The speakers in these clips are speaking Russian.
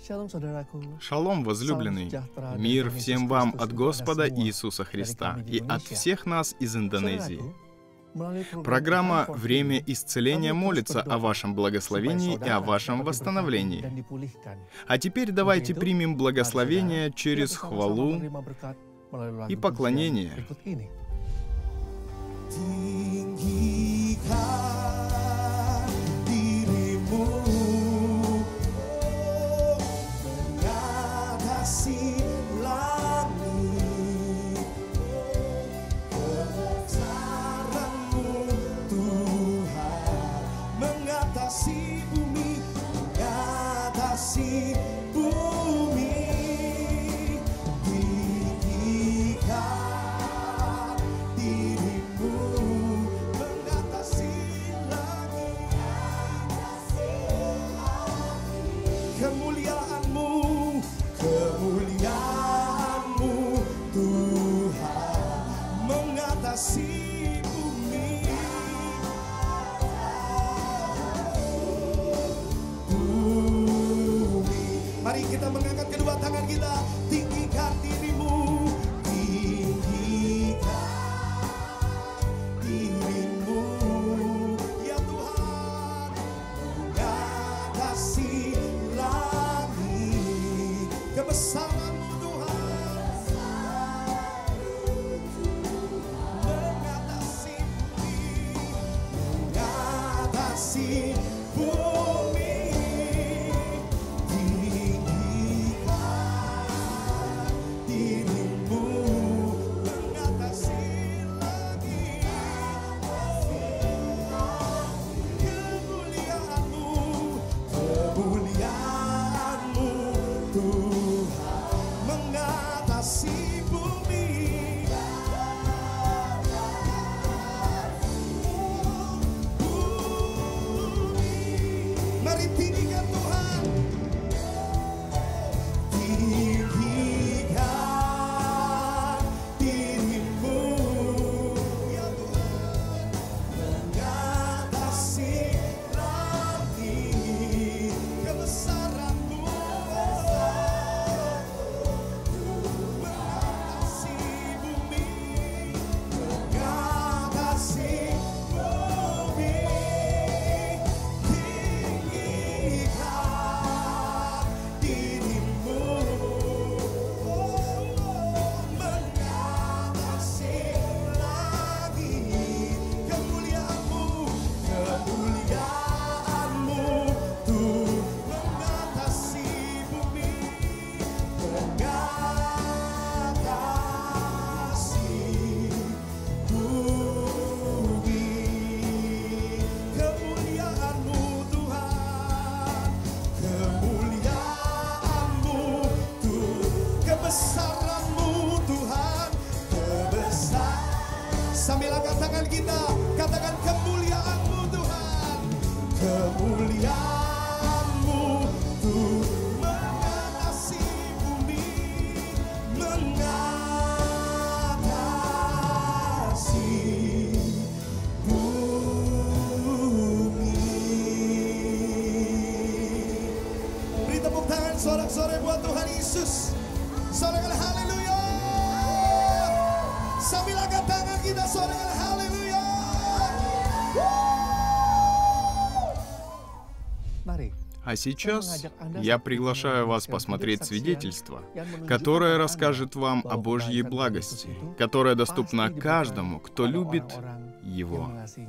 Шалом, возлюбленный! Мир всем вам от Господа Иисуса Христа и от всех нас из Индонезии. Программа «Время исцеления» молится о вашем благословении и о вашем восстановлении. А теперь давайте примем благословение через хвалу и поклонение. Mari kita mengangkat kedua tangan kita, tinggikan dirimu, tinggikan dirimu, ya Tuhan, mengatasi langit, kebesaran-Mu Tuhan, mengatasi bumi, mengatasi bumi. Sambil angkat tangan kita, katakan kemuliaan-Mu Tuhan, kemuliaan-Mu Tuhan, mengatasi bumi, mengatasi bumi. Beri tepuk tangan sorak-sorai buat Tuhan Yesus. Sorakkan haleluya. Sambil angkat tangan kita, sorakkan haleluya. А сейчас я приглашаю вас посмотреть свидетельство, которое расскажет вам о Божьей благости, которая доступна каждому, кто любит Его.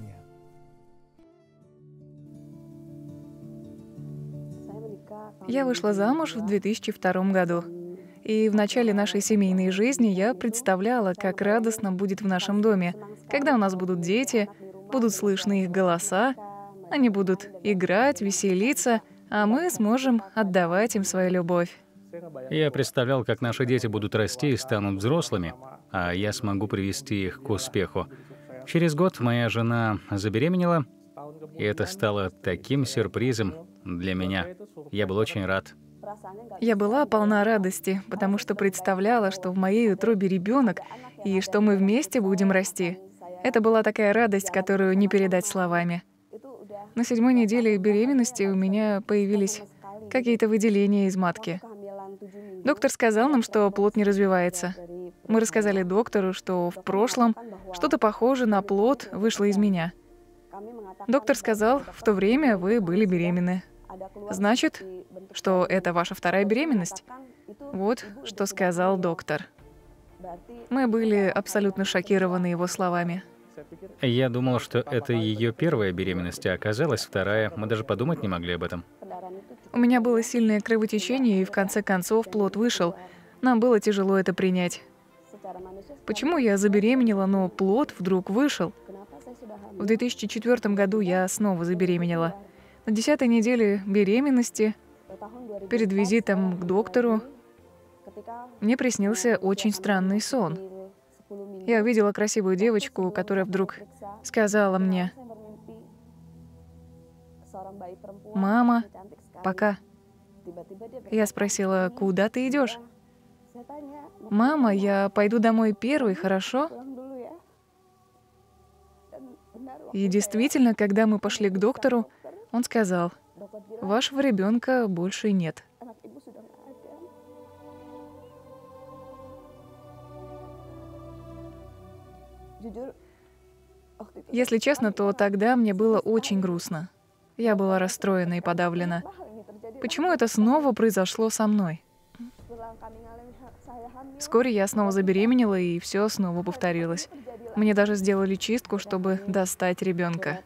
Я вышла замуж в 2002 году. И в начале нашей семейной жизни я представляла, как радостно будет в нашем доме, когда у нас будут дети, будут слышны их голоса, они будут играть, веселиться, а мы сможем отдавать им свою любовь. Я представлял, как наши дети будут расти и станут взрослыми, а я смогу привести их к успеху. Через год моя жена забеременела, и это стало таким сюрпризом для меня. Я был очень рад. Я была полна радости, потому что представляла, что в моей утробе ребенок и что мы вместе будем расти. Это была такая радость, которую не передать словами. На 7-й неделе беременности у меня появились какие-то выделения из матки. Доктор сказал нам, что плод не развивается. Мы рассказали доктору, что в прошлом что-то похожее на плод вышло из меня. Доктор сказал, в то время вы были беременны. Значит, что это ваша вторая беременность? Вот что сказал доктор. Мы были абсолютно шокированы его словами. Я думал, что это ее первая беременность, а оказалась вторая. Мы даже подумать не могли об этом. У меня было сильное кровотечение, и в конце концов плод вышел. Нам было тяжело это принять. Почему я забеременела, но плод вдруг вышел? В 2004 году я снова забеременела. На 10-й неделе беременности, перед визитом к доктору, мне приснился очень странный сон. Я увидела красивую девочку, которая вдруг сказала мне: «Мама, пока». Я спросила: «Куда ты идешь?» «Мама, я пойду домой первой, хорошо?» И действительно, когда мы пошли к доктору, он сказал: «Вашего ребенка больше нет». Если честно, то тогда мне было очень грустно. Я была расстроена и подавлена. Почему это снова произошло со мной? Вскоре я снова забеременела, и все снова повторилось. Мне даже сделали чистку, чтобы достать ребенка.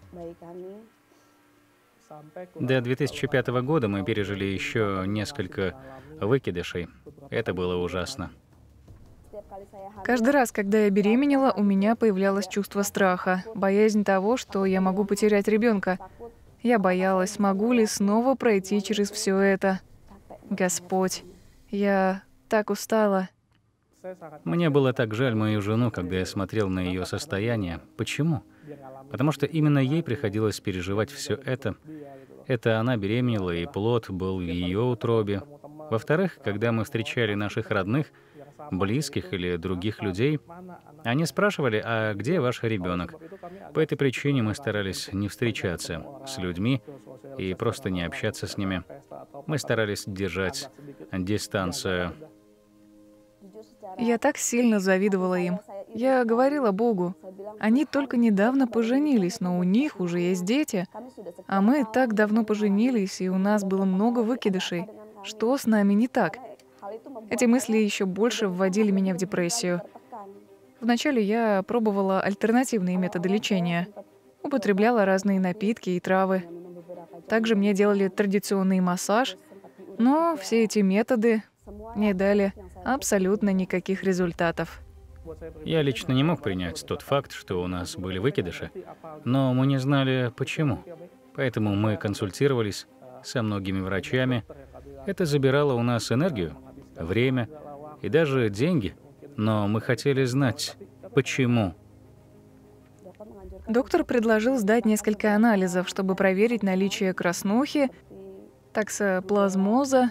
До 2005 года мы пережили еще несколько выкидышей. Это было ужасно. Каждый раз, когда я беременела, у меня появлялось чувство страха, боязнь того, что я могу потерять ребенка. Я боялась, смогу ли снова пройти через все это. Господь, я так устала. Мне было так жаль мою жену, когда я смотрел на ее состояние. Почему? Потому что именно ей приходилось переживать все это. Это она беременела, и плод был в ее утробе. Во-вторых, когда мы встречали наших родных, близких или других людей, они спрашивали: «А где ваш ребенок?» По этой причине мы старались не встречаться с людьми и просто не общаться с ними. Мы старались держать дистанцию. Я так сильно завидовала им. Я говорила Богу: они только недавно поженились, но у них уже есть дети. А мы так давно поженились, и у нас было много выкидышей. Что с нами не так? Эти мысли еще больше вводили меня в депрессию. Вначале я пробовала альтернативные методы лечения. Употребляла разные напитки и травы. Также мне делали традиционный массаж, но все эти методы не дали абсолютно никаких результатов. Я лично не мог принять тот факт, что у нас были выкидыши, но мы не знали, почему. Поэтому мы консультировались со многими врачами. Это забирало у нас энергию, время и даже деньги, но мы хотели знать, почему. Доктор предложил сдать несколько анализов, чтобы проверить наличие краснухи, токсоплазмоза,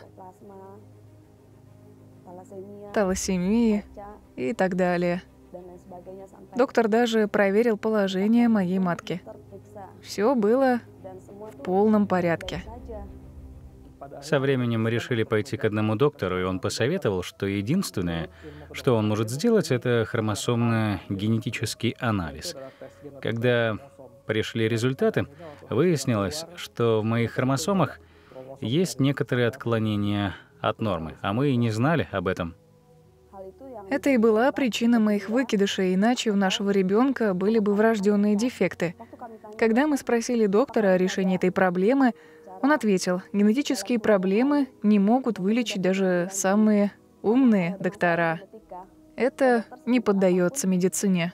талассемии и так далее. Доктор даже проверил положение моей матки. Все было в полном порядке. Со временем мы решили пойти к одному доктору, и он посоветовал, что единственное, что он может сделать, это хромосомно-генетический анализ. Когда пришли результаты, выяснилось, что в моих хромосомах есть некоторые отклонения от нормы, а мы и не знали об этом. Это и была причина моих выкидышей, иначе у нашего ребенка были бы врожденные дефекты. Когда мы спросили доктора о решении этой проблемы, он ответил: генетические проблемы не могут вылечить даже самые умные доктора. Это не поддается медицине.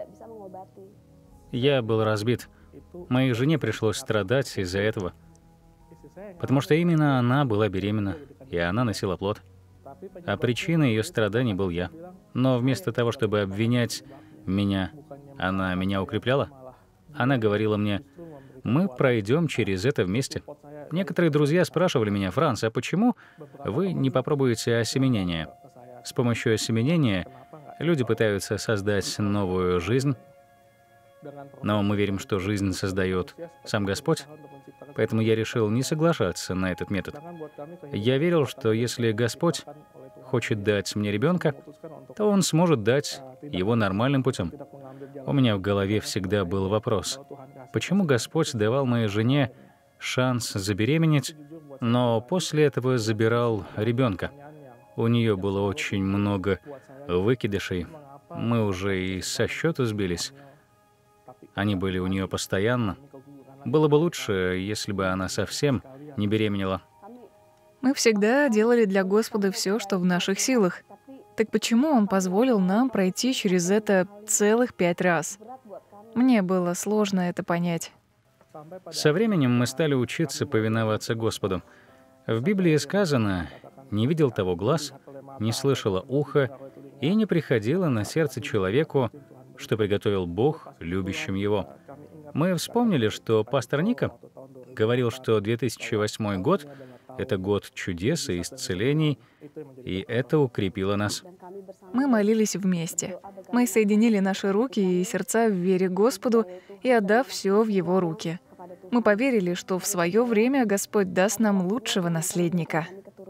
Я был разбит. Моей жене пришлось страдать из-за этого, потому что именно она была беременна, и она носила плод. А причиной ее страданий был я. Но вместо того, чтобы обвинять меня, она меня укрепляла. Она говорила мне: «Мы пройдем через это вместе». Некоторые друзья спрашивали меня: «Франц, а почему вы не попробуете осеменение?» С помощью осеменения люди пытаются создать новую жизнь. Но мы верим, что жизнь создает сам Господь, поэтому я решил не соглашаться на этот метод. Я верил, что если Господь хочет дать мне ребенка, то Он сможет дать его нормальным путем. У меня в голове всегда был вопрос, почему Господь давал моей жене шанс забеременеть, но после этого забирал ребенка? У нее было очень много выкидышей. Мы уже и со счету сбились. Они были у нее постоянно. Было бы лучше, если бы она совсем не беременела. Мы всегда делали для Господа все, что в наших силах. Так почему Он позволил нам пройти через это целых 5 раз? Мне было сложно это понять. Со временем мы стали учиться повиноваться Господу. В Библии сказано: «Не видел того глаз, не слышало ухо, и не приходило на сердце человеку, что приготовил Бог любящим его». Мы вспомнили, что пастор Ника говорил, что 2008 год — это год чудес и исцелений, и это укрепило нас. Мы молились вместе. Мы соединили наши руки и сердца в вере Господу и отдав все в Его руки. Мы поверили, что в свое время Господь даст нам лучшего наследника.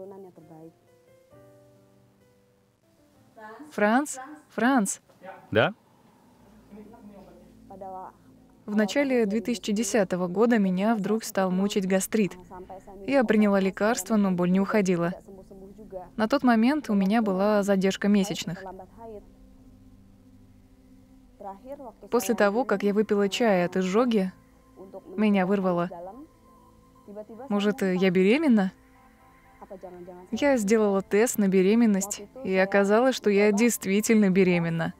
Франц. Да? В начале 2010 года меня вдруг стал мучить гастрит. Я приняла лекарства, но боль не уходила. На тот момент у меня была задержка месячных. После того, как я выпила чай от изжоги, меня вырвало. Может, я беременна? Я сделала тест на беременность, и оказалось, что я действительно беременна.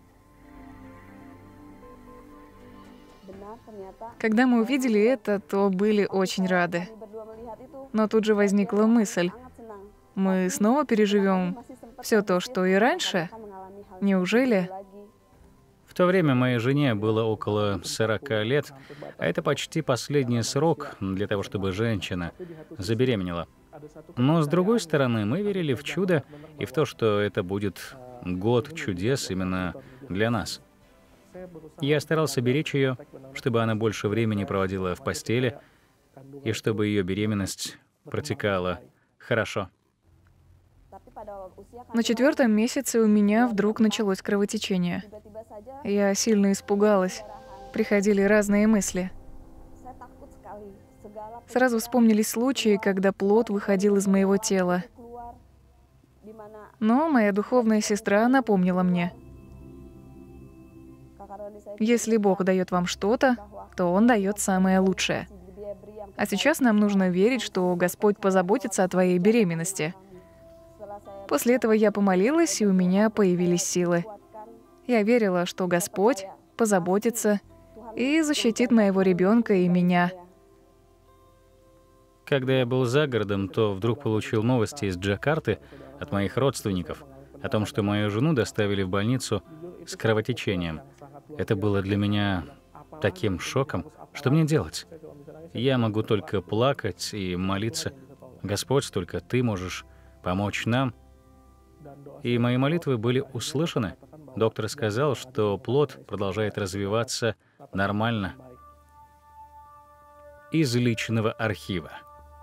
Когда мы увидели это, то были очень рады. Но тут же возникла мысль: мы снова переживем все то, что и раньше? Неужели? В то время моей жене было около 40 лет, а это почти последний срок для того, чтобы женщина забеременела. Но, с другой стороны, мы верили в чудо и в то, что это будет год чудес именно для нас. Я старался беречь ее, чтобы она больше времени проводила в постели и чтобы ее беременность протекала хорошо. На 4-м месяце у меня вдруг началось кровотечение. Я сильно испугалась. Приходили разные мысли. Сразу вспомнились случаи, когда плод выходил из моего тела. Но моя духовная сестра напомнила мне: если Бог дает вам что-то, то Он дает самое лучшее. А сейчас нам нужно верить, что Господь позаботится о твоей беременности. После этого я помолилась, и у меня появились силы. Я верила, что Господь позаботится и защитит моего ребенка и меня. Когда я был за городом, то вдруг получил новости из Джакарты от моих родственников о том, что мою жену доставили в больницу с кровотечением. Это было для меня таким шоком. Что мне делать? Я могу только плакать и молиться: Господь, только Ты можешь помочь нам. И мои молитвы были услышаны. Доктор сказал, что плод продолжает развиваться нормально. Из личного архива.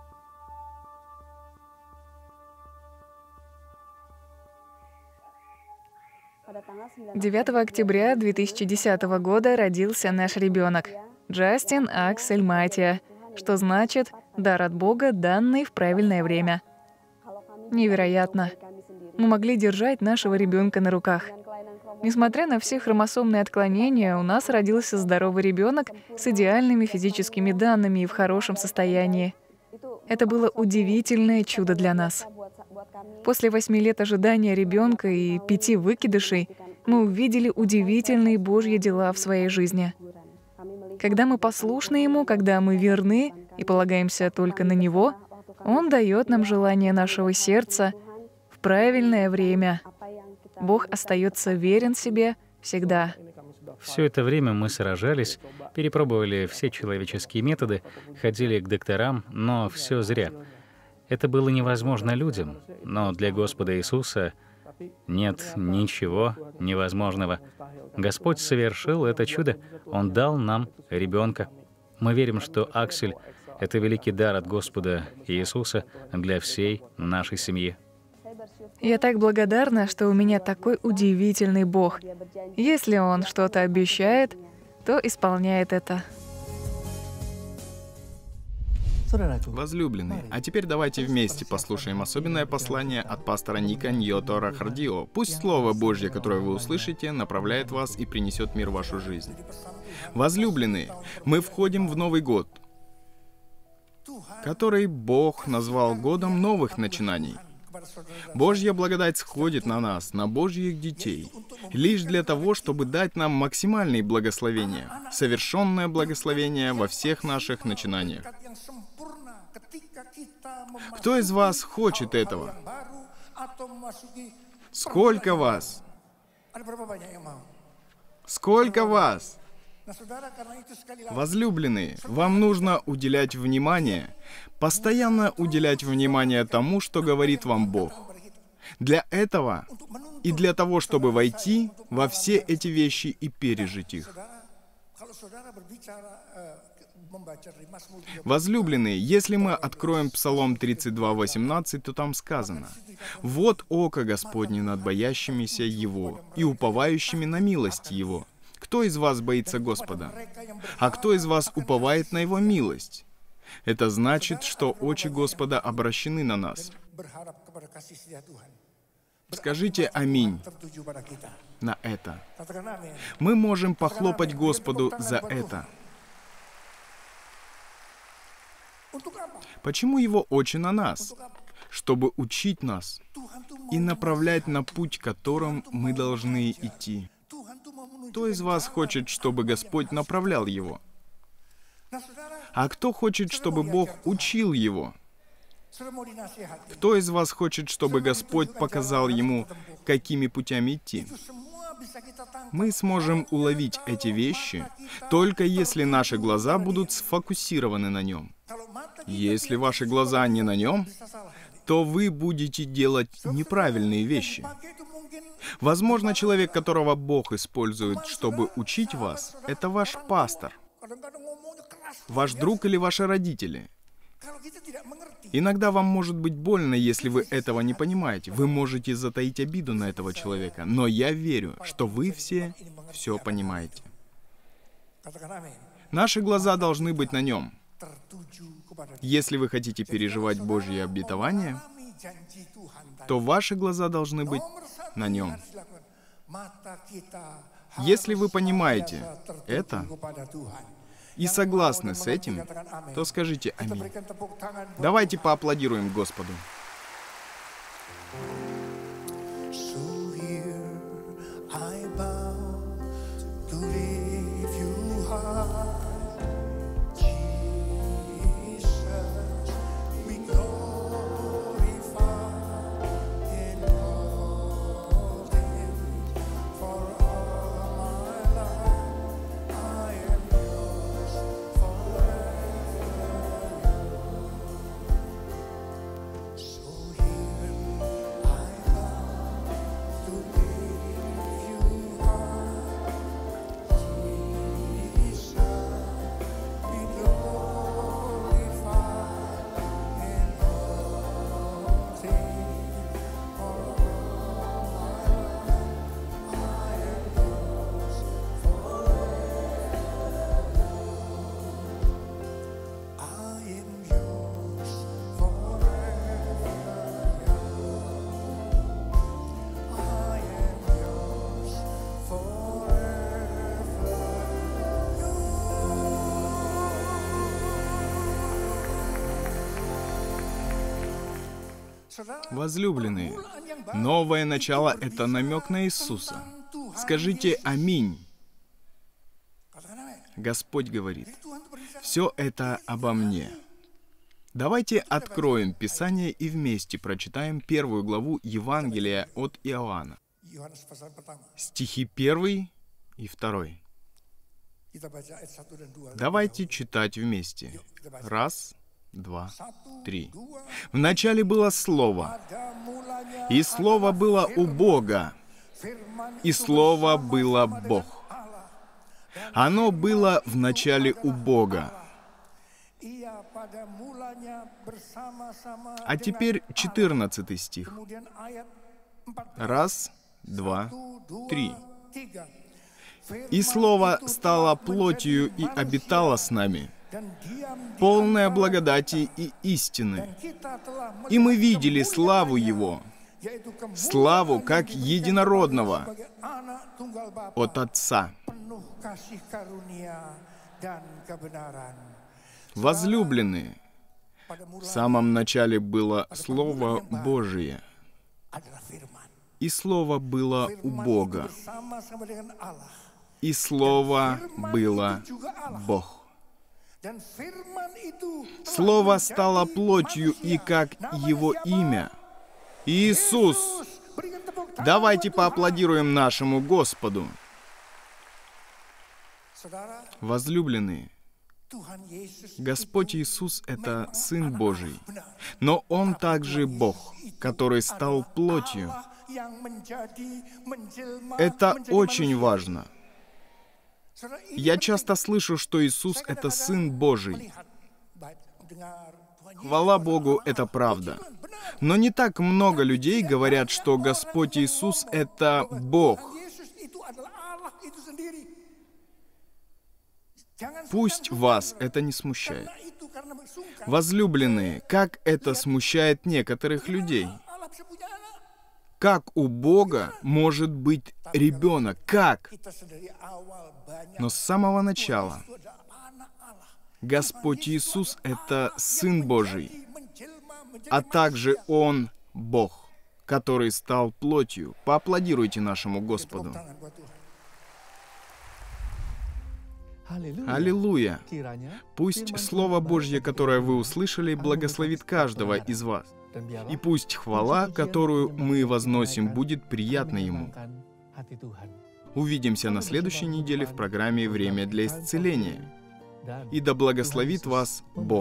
— 9 октября 2010 года родился наш ребенок Джастин Аксель Матия, что значит «дар от Бога, данный в правильное время». Невероятно. Мы могли держать нашего ребенка на руках. Несмотря на все хромосомные отклонения, у нас родился здоровый ребенок с идеальными физическими данными и в хорошем состоянии. Это было удивительное чудо для нас. После 8 лет ожидания ребенка и 5 выкидышей мы увидели удивительные Божьи дела в своей жизни. Когда мы послушны Ему, когда мы верны и полагаемся только на Него, Он дает нам желание нашего сердца в правильное время. Бог остается верен себе всегда. Все это время мы сражались, перепробовали все человеческие методы, ходили к докторам, но все зря. Это было невозможно людям, но для Господа Иисуса Нет ничего невозможного. Господь совершил это чудо. Он дал нам ребенка. Мы верим, что Аксель — это великий дар от Господа Иисуса для всей нашей семьи. Я так благодарна, что у меня такой удивительный Бог. Если Он что-то обещает, то исполняет это. Возлюбленные, а теперь давайте вместе послушаем особенное послание от пастора Ника Ньото Рахардио. Пусть Слово Божье, которое вы услышите, направляет вас и принесет мир в вашу жизнь. Возлюбленные, мы входим в Новый год, который Бог назвал годом новых начинаний. Божья благодать сходит на нас, на Божьих детей, лишь для того, чтобы дать нам максимальные благословения, совершенное благословение во всех наших начинаниях. Кто из вас хочет этого? Сколько вас? Сколько вас? Возлюбленные, вам нужно уделять внимание, постоянно уделять внимание тому, что говорит вам Бог. Для этого и для того, чтобы войти во все эти вещи и пережить их. Возлюбленные, если мы откроем Псалом 32:18, то там сказано: «Вот око Господне над боящимися Его и уповающими на милость Его». Кто из вас боится Господа? А кто из вас уповает на Его милость? Это значит, что очи Господа обращены на нас. Скажите «Аминь» на это. Мы можем похлопать Господу за это. Почему Его очи на нас? Чтобы учить нас и направлять на путь, которым мы должны идти. Кто из вас хочет, чтобы Господь направлял его? А кто хочет, чтобы Бог учил его? Кто из вас хочет, чтобы Господь показал ему, какими путями идти? Мы сможем уловить эти вещи, только если наши глаза будут сфокусированы на нем. Если ваши глаза не на нем, то вы будете делать неправильные вещи. Возможно, человек, которого Бог использует, чтобы учить вас, это ваш пастор, ваш друг или ваши родители. Иногда вам может быть больно, если вы этого не понимаете. Вы можете затаить обиду на этого человека, но я верю, что вы все понимаете. Наши глаза должны быть на нем. Если вы хотите переживать Божье обетование, то ваши глаза должны быть на нем. Если вы понимаете это и согласны с этим, то скажите «Аминь». Давайте поаплодируем Господу. Возлюбленные, новое начало — это намек на Иисуса. Скажите «Аминь». Господь говорит: «Все это обо мне». Давайте откроем Писание и вместе прочитаем 1 главу Евангелия от Иоанна. Стихи 1 и 2. Давайте читать вместе. 1, 2, 3. Вначале было Слово, и Слово было у Бога, и Слово было Бог. Оно было в начале у Бога. А теперь 14 стих. 1, 2, 3. «И Слово стало плотью и обитало с нами, полное благодати и истины. И мы видели славу Его, славу как единородного от Отца». Возлюбленные, в самом начале было Слово Божие, и Слово было у Бога, и Слово было Бог. Слово стало плотью, и как Его имя — Иисус. Давайте поаплодируем нашему Господу. Возлюбленные, Господь Иисус — это Сын Божий, но Он также Бог, который стал плотью. Это очень важно. Я часто слышу, что Иисус — это Сын Божий. Хвала Богу, это правда. Но не так много людей говорят, что Господь Иисус — это Бог. Пусть вас это не смущает. Возлюбленные, как это смущает некоторых людей? Как у Бога может быть ребенок? Как? Но с самого начала Господь Иисус — это Сын Божий, а также Он — Бог, который стал плотью. Поаплодируйте нашему Господу. Аллилуйя! Пусть Слово Божье, которое вы услышали, благословит каждого из вас. И пусть хвала, которую мы возносим, будет приятна Ему. Увидимся на следующей неделе в программе «Время для исцеления». И да благословит вас Бог.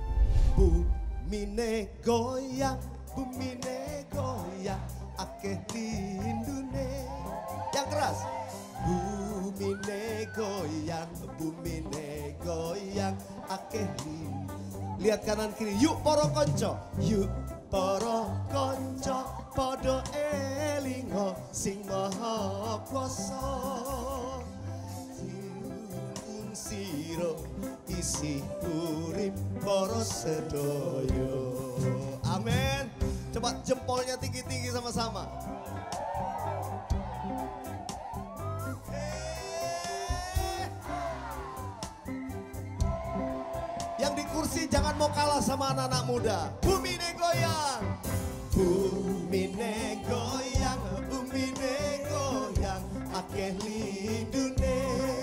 Lihat kanan kiri, yuk poro konco, yuk poro konco, podo elingo sing maha kuasa. Siung siro isi urip poro sedoyo. Amin. Coba jempolnya tinggi-tinggi sama-sama. Yang di kursi jangan mau kalah sama anak-anak muda. Bumi ne goyang. Bumi ne goyang, bumi ne goyang, akeh lindune.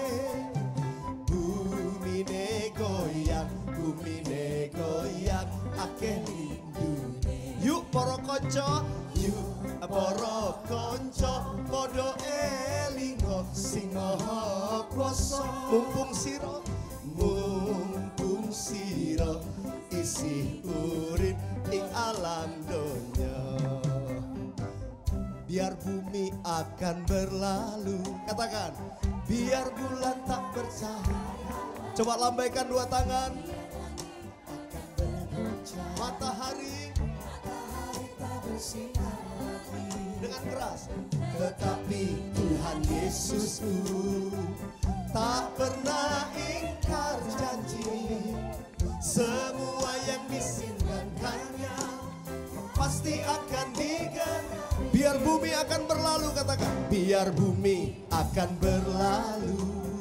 Bumi ne goyang, bumi ne goyang, akeh lindune. Yuk poro konco, yuk poro konco, podo elingo sing maha kuasa. Mumpung siro, mumpung siro isi urip ing alam donya. Biar bumi akan berlalu, katakan, biar bulan tak bercahaya. Coba lambaikan dua tangan. Matahari tak bersinar lagi. Dengan keras. Tetapi Tuhan Yesusku tak pernah ingkar janji. Semua yang disinggahkannya pasti akan digenapi. Biar bumi akan berlalu, katakan. Biar bumi akan berlalu,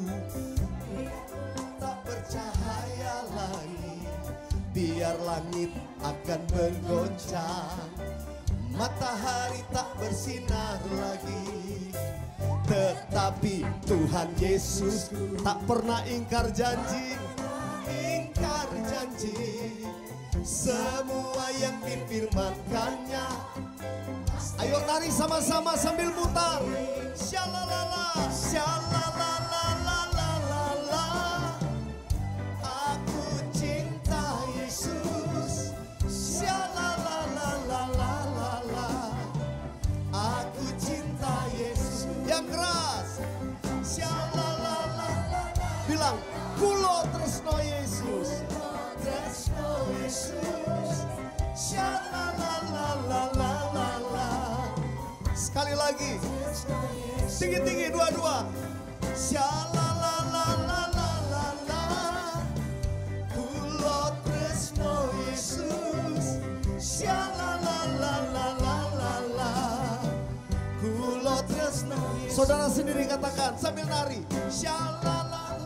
tak bercahaya lagi. Biar langit akan bergoncang, matahari tak bersinar lagi. Tetapi Tuhan Yesus tak pernah ingkar janji. Ingkar janji. Semua yang difirmankannya. Ayo nari sama-sama sambil mutar. Syalalala, syalalala. Aku cinta Yesus. bilang, kulo tresno Yesus. Tresno Yesus. Shalalalalala. Sekali lagi. Tinggi-tinggi dua-dua. Shalalalalala. Kulo tresno Yesus. Shalalalalala. Kulo tresno Yesus. Saudara sendiri katakan sambil nari. Shalala.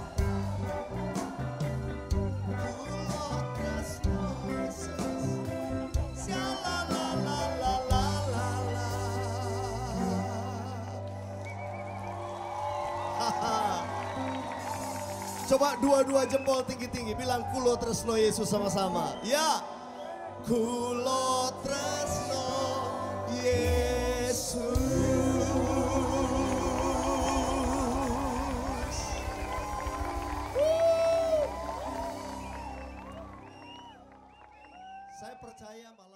Kulo tresno Yesus. Shalalalalala. Coba dua-dua jempol tinggi-tinggi bilang kulo tresno Yesus sama-sama. Ya. Kulo tresno Yesus. Saya percaya malam